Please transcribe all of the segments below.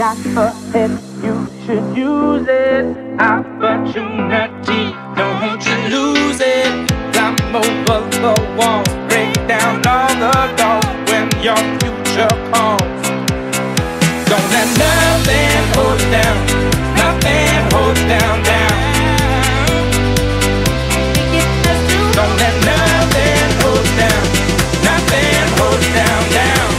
got ahead, you should use it. Opportunity, don't you lose it. Climb over the wall, break down all the doors when your future calls. Don't let nothing hold you down, nothing hold you down, down. Don't let nothing hold you down, nothing hold you down, down.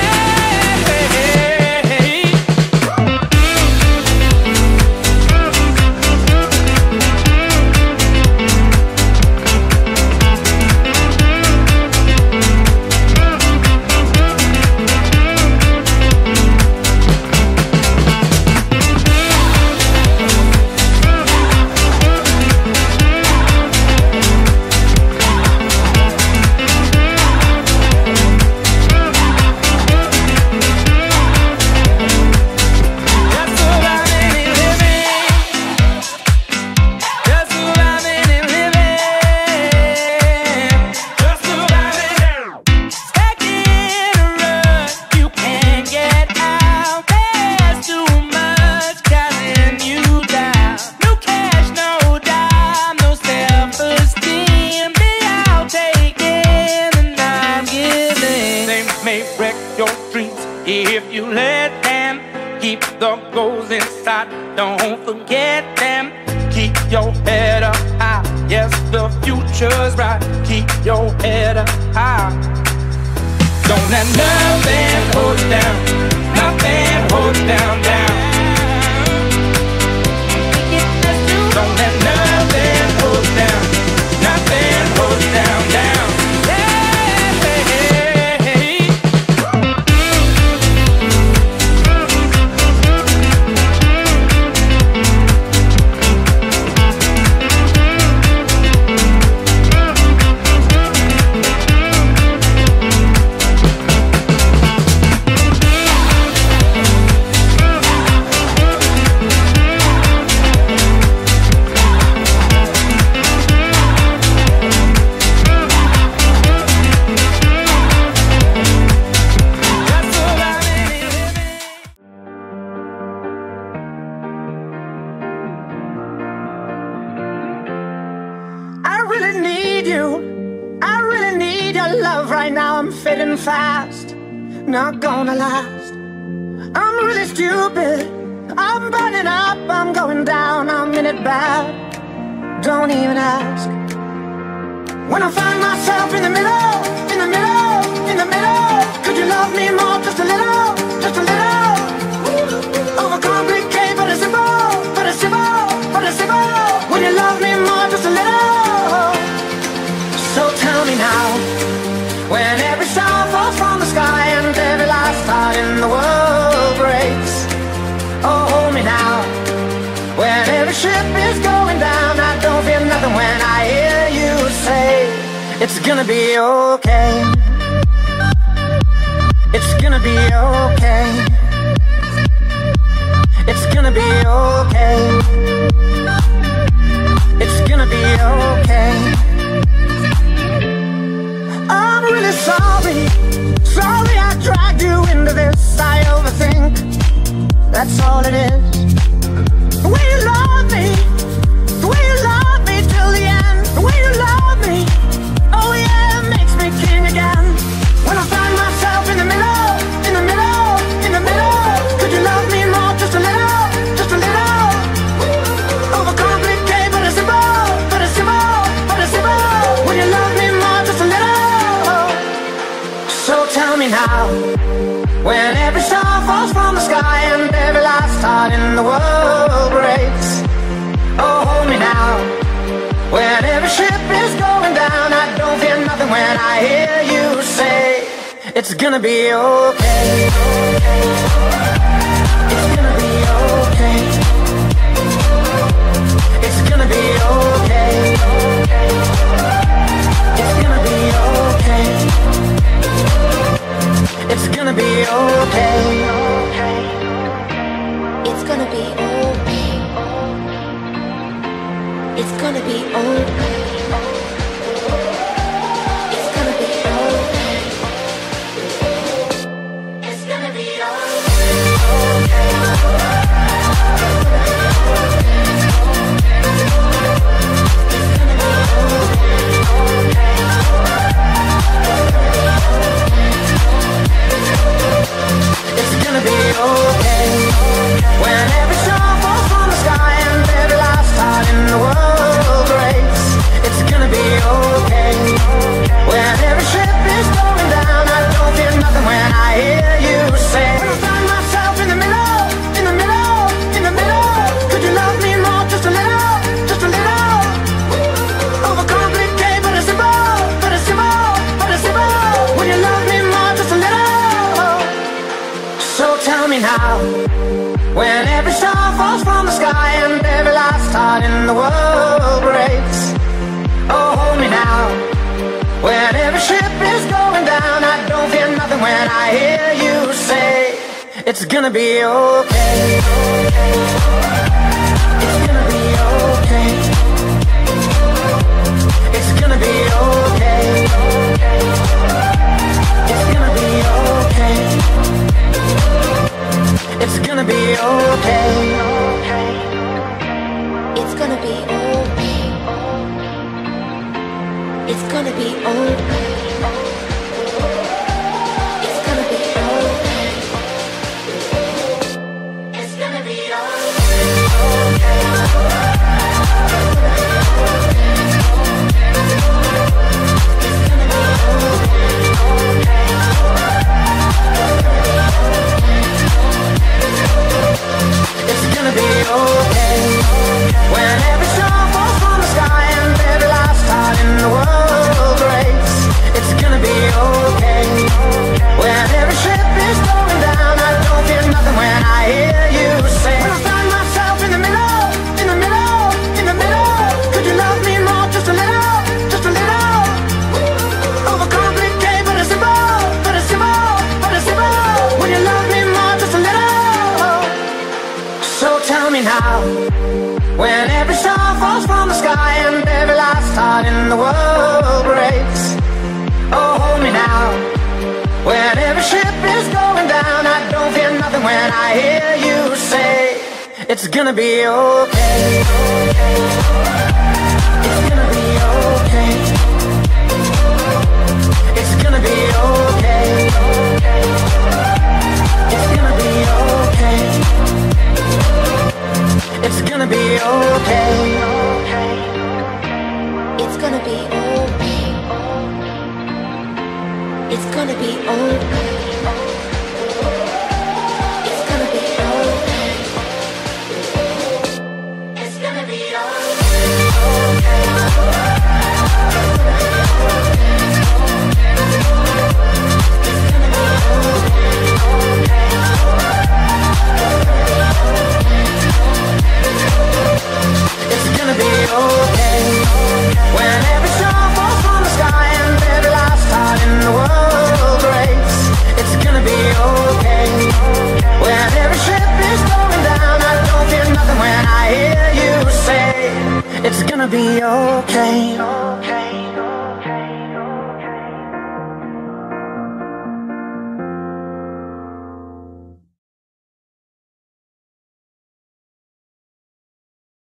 If you let them keep the goals inside, don't forget them. Keep your head up high, yes, the future's bright. Keep your head up high. Don't let nothing hold you down, nothing hold you down, down. Don't let nothing hold you down, nothing hold you down, down. Fading fast, not gonna last. I'm really stupid, I'm burning up, I'm going down, I'm in it bad. Don't even ask. When I find myself in the middle, in the middle, in the middle, could you love me more, just a little, just a little? Overcomplicate, but it's simple, but it's simple, but it's simple. When you love me more, just a little. So tell me now, when every star falls from the sky and every last star in the world breaks. Oh, hold me now. When every ship is going down, I don't feel nothing when I hear you say, it's gonna be okay. It's gonna be okay. It's gonna be okay. It's gonna be okay. I'm really sorry, sorry I dragged you into this. I overthink, that's all it is. The way you love me, the way you love me till the end. The way you love me, oh yeah, it makes me king again. When I find myself in the middle, in the middle, in the middle, could you love me more, just a little, just a little? Overcomplicate, but it's simple, but it's simple, but it's simple. When you love me more, just a little. So tell me now, when every star falls from the sky and every last heart in the world breaks. Oh, hold me now, when every ship is going down, I don't feel nothing when I hear you say, it's gonna be okay. It's gonna be okay. It's gonna be okay. It's gonna be okay. It's gonna be okay. It's gonna be okay. It's gonna be okay. It's gonna be okay. It's gonna be okay. now. When every star falls from the sky and every last heart in the world breaks. Oh, hold me now. When every ship is going down, I don't fear nothing when I hear you say, it's gonna be okay. It's gonna be okay. It's gonna be okay. It's gonna be okay. It's gonna be okay. It's gonna be okay. It's gonna be okay. It's gonna be okay. It's gonna be It's gonna be okay. When every star falls from the sky and every last heart in the world breaks. It's gonna be okay. When every ship is going down, I don't fear nothing when I hear you say, when I find myself in the middle, in the middle, in the middle, could you love me more, just a little, just a little? Overcomplicate, but it's simple, but it's simple, but it's simple. When you love me more, just a little. So tell me now, when every star falls from the sky and every last heart in the world breaks. Oh, hold me now. When every ship is going down, I don't fear nothing when I hear you say, it's gonna be okay. It's gonna be okay. It's gonna be okay. It's gonna be okay. It's gonna be okay. It's gonna be okay. It's gonna be okay.